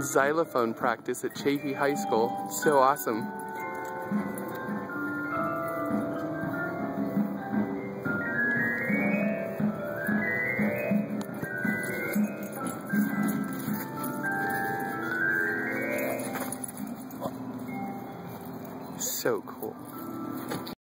xylophone practice at Chaffey High School. So awesome. So cool.